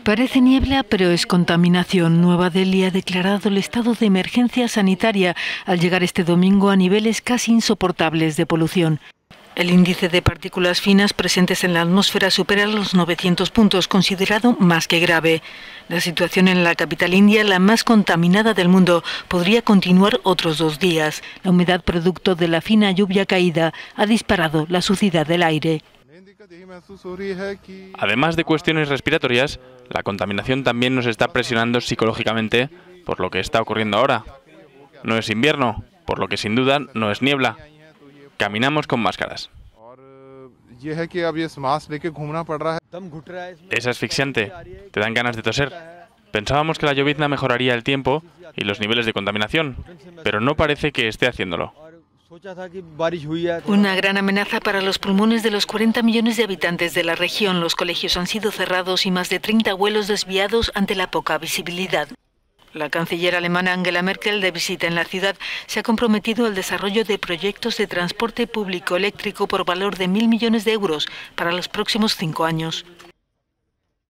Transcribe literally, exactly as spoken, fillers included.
Parece niebla, pero es contaminación. Nueva Delhi ha declarado el estado de emergencia sanitaria al llegar este domingo a niveles casi insoportables de polución. El índice de partículas finas presentes en la atmósfera supera los novecientos puntos, considerado más que grave. La situación en la capital india, la más contaminada del mundo, podría continuar otros dos días. La humedad producto de la fina lluvia caída ha disparado la suciedad del aire. Además de cuestiones respiratorias, la contaminación también nos está presionando psicológicamente por lo que está ocurriendo ahora. No es invierno, por lo que sin duda no es niebla. Caminamos con máscaras. Es asfixiante, te dan ganas de toser. Pensábamos que la llovizna mejoraría el tiempo y los niveles de contaminación, pero no parece que esté haciéndolo. Una gran amenaza para los pulmones de los cuarenta millones de habitantes de la región. Los colegios han sido cerrados y más de treinta vuelos desviados ante la poca visibilidad. La canciller alemana Angela Merkel, de visita en la ciudad, se ha comprometido al desarrollo de proyectos de transporte público eléctrico por valor de mil millones de euros para los próximos cinco años.